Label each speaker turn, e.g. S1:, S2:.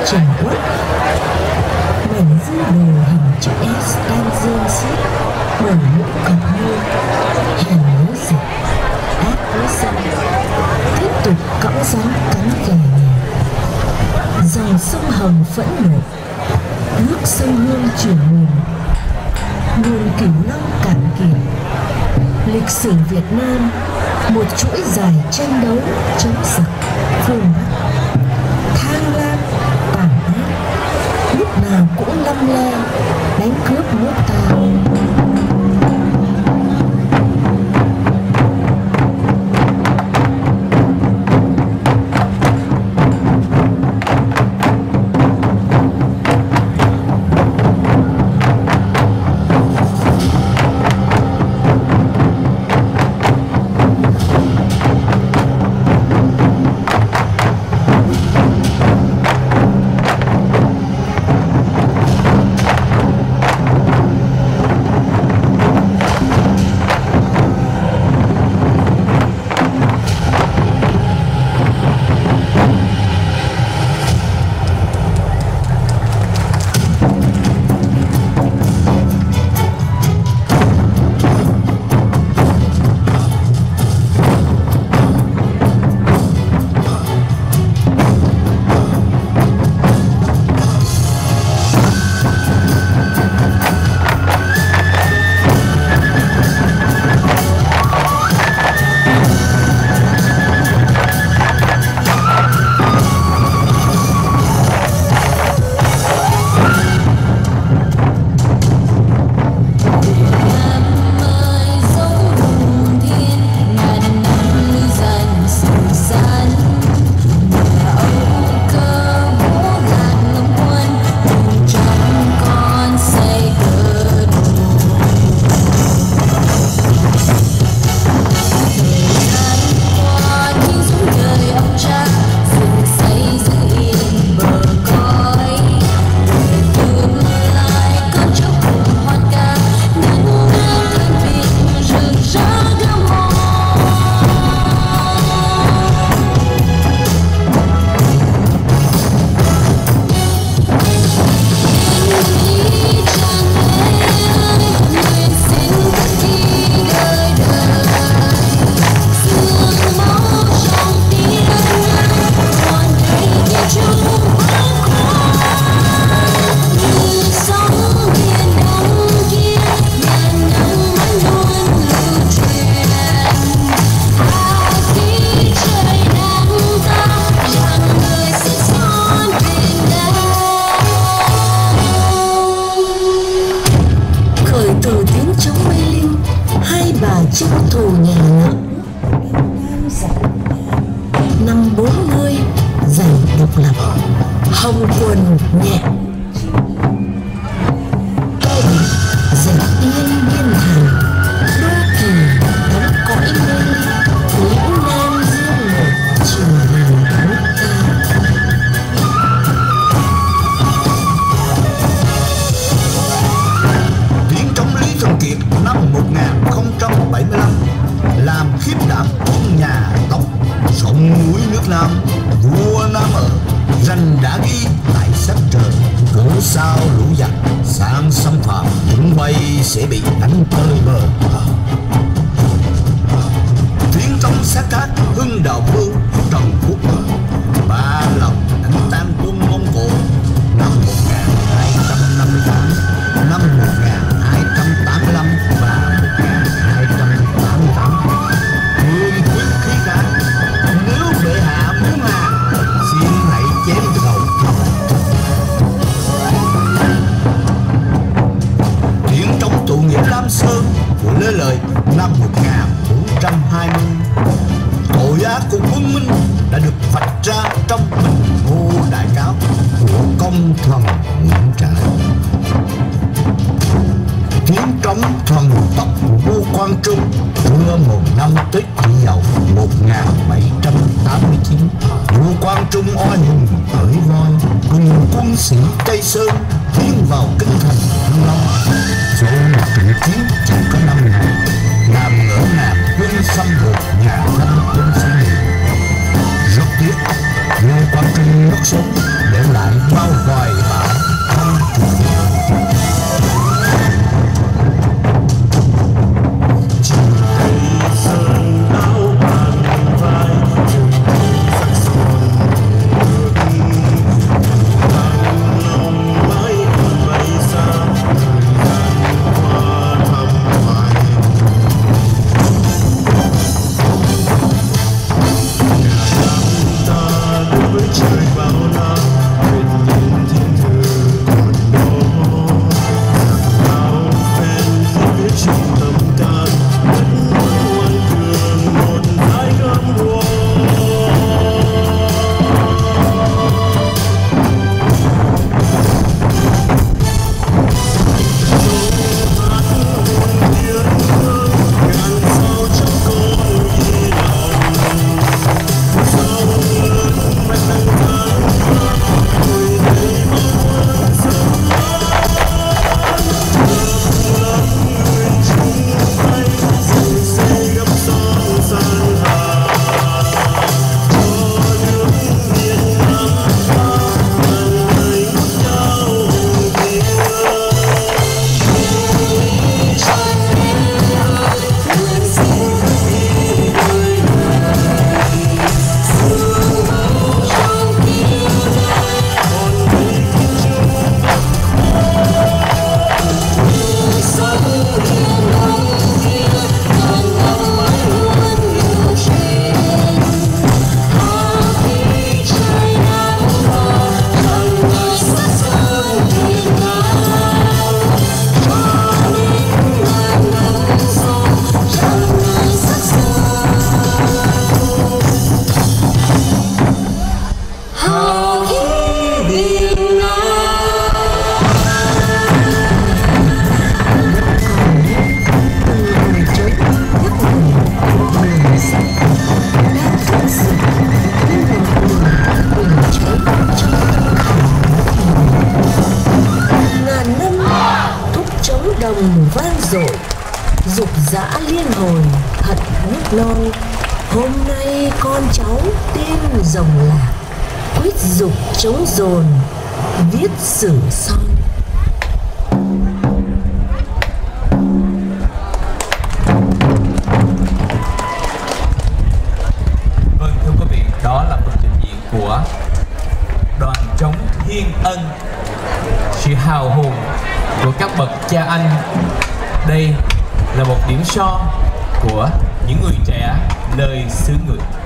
S1: trầm uất. Mảnh dư đồ hình chữ S đang rên xiết bởi những cọc nhôm. Hèn với dịch, ác với dân, tiếp tục cõng rắn cắn kè nhà. Dòng sông Hồng phẫn nộ, nước sông Hương chuyển nguồn, nguồn Cửu Long cạn kiệt. Lịch sử Việt Nam một chuỗi dài tranh đấu chống giặc phương Bắc, tham lam tàn ác, lúc nào cũng lăm le đánh cướp nước ta. Chiếc thù nhà nặng năm 40 giành độc lập, Hồng Quân nhẹ dệt yên biên thành, đô kỳ đóng cõi mây, lĩnh nam dương một chiều hàng nước ta.
S2: Tiếng trống Lý Thường Kiệt năm 1075 làm khiếp đảm quân nhà Tống. Sông núi nước Nam, vua Nam ở, rành đã ghi tại sách trời. Cớ sao lũ giặc sang xâm phạm, chúng bay sẽ bị đánh tơi bờ. Tiếng trống xác thác Hưng Đạo Vương Trần Quốc Cường, ba lòng đánh tan quân Mông Cổ năm 1258, năm 1285 và 1288. Cương quyết khí kháng, nếu bệ hạ muốn hàng, xin hãy chém đầu. Tiếng trống tụ nghĩa Lam Sơn của Lê Lợi năm 1420. Tội ác của quân Minh đã được vạch ra trong Bình Ngô Đại Cáo của công thần Nguyễn Trãi. Tiếng trống thần tốc của vua Quang Trung trưa mùng 5 Tết Kỷ Dậu 1789. Vua Quang Trung oai hùng khởi voi cùng quân sĩ Tây Sơn tiến vào kinh thành Thăng Long. Số một trận chiến chỉ có 5 ngày, làm ngỡ ngàng quân xâm lược nhà Thanh quân sĩ Mỹ. Rất tiếc, vua Quang Trung mất sớm để lại 3
S1: dã liên hồi thật nước non. Hôm nay con cháu tên rồng lạc, quyết dục chống dồn viết sử son.
S3: Vâng, thưa quý vị, đó là phần trình diễn của đoàn trống Thiên Ân. Sự hào hùng của các bậc cha anh. Đây là một điểm son của những người trẻ nơi xứ người.